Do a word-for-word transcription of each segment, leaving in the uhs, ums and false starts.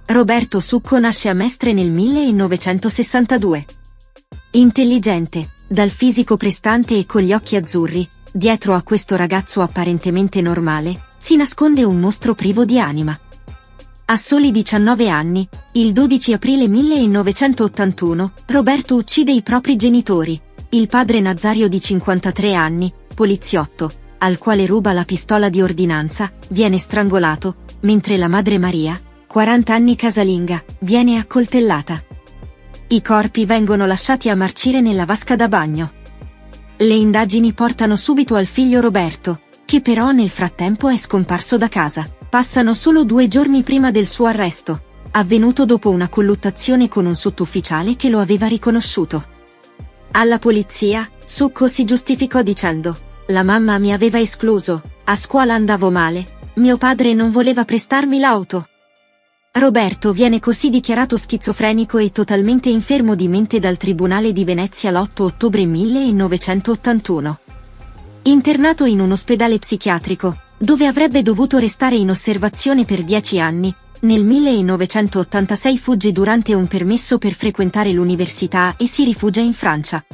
Roberto Succo nasce a Mestre nel millenovecentosessantadue. Intelligente, dal fisico prestante e con gli occhi azzurri, dietro a questo ragazzo apparentemente normale, si nasconde un mostro privo di anima. A soli diciannove anni, il dodici aprile millenovecentottantuno, Roberto uccide i propri genitori, il padre Nazario di cinquantatré anni, poliziotto, al quale ruba la pistola di ordinanza, viene strangolato, mentre la madre Maria, quaranta anni casalinga, viene accoltellata. I corpi vengono lasciati a marcire nella vasca da bagno. Le indagini portano subito al figlio Roberto, che però nel frattempo è scomparso da casa. Passano solo due giorni prima del suo arresto, avvenuto dopo una colluttazione con un sottufficiale che lo aveva riconosciuto. Alla polizia, Succo si giustificò dicendo: «La mamma mi aveva escluso, a scuola andavo male, mio padre non voleva prestarmi l'auto». Roberto viene così dichiarato schizofrenico e totalmente infermo di mente dal Tribunale di Venezia l'otto ottobre millenovecentottantuno. Internato in un ospedale psichiatrico, dove avrebbe dovuto restare in osservazione per dieci anni, nel millenovecentottantasei fugge durante un permesso per frequentare l'università e si rifugia in Francia.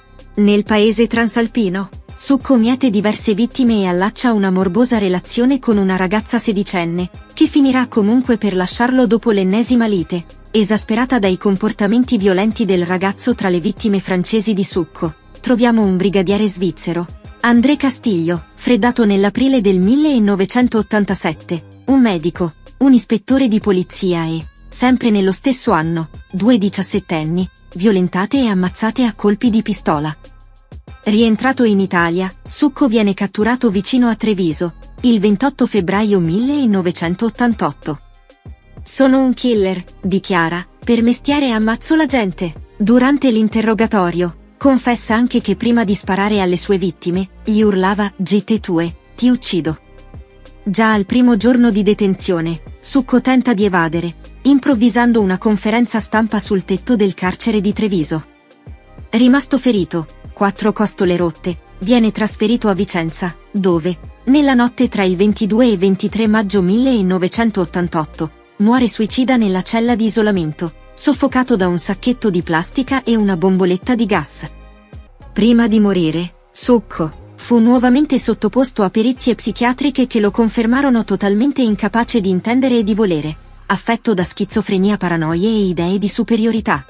Nel paese transalpino, Succo miete diverse vittime e allaccia una morbosa relazione con una ragazza sedicenne, che finirà comunque per lasciarlo dopo l'ennesima lite, esasperata dai comportamenti violenti del ragazzo. Tra le vittime francesi di Succo, troviamo un brigadiere svizzero, André Castillo, freddato nell'aprile del millenovecentottantasette, un medico, un ispettore di polizia e, sempre nello stesso anno, due diciassettenni, violentate e ammazzate a colpi di pistola. Rientrato in Italia, Succo viene catturato vicino a Treviso, il ventotto febbraio millenovecentottantotto. «Sono un killer», dichiara, «per mestiere ammazzo la gente». Durante l'interrogatorio, confessa anche che prima di sparare alle sue vittime, gli urlava «Gite tue, ti uccido». Già al primo giorno di detenzione, Succo tenta di evadere, improvvisando una conferenza stampa sul tetto del carcere di Treviso. Rimasto ferito, quattro costole rotte, viene trasferito a Vicenza, dove, nella notte tra il ventidue e ventitré maggio millenovecentottantotto, muore suicida nella cella di isolamento, soffocato da un sacchetto di plastica e una bomboletta di gas. Prima di morire, Succo fu nuovamente sottoposto a perizie psichiatriche che lo confermarono totalmente incapace di intendere e di volere, affetto da schizofrenia, paranoie e idee di superiorità.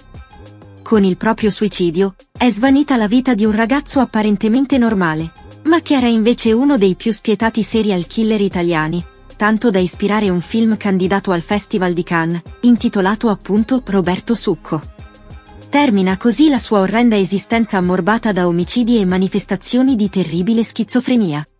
Con il proprio suicidio, è svanita la vita di un ragazzo apparentemente normale, ma che era invece uno dei più spietati serial killer italiani, tanto da ispirare un film candidato al Festival di Cannes, intitolato appunto Roberto Succo. Termina così la sua orrenda esistenza ammorbata da omicidi e manifestazioni di terribile schizofrenia.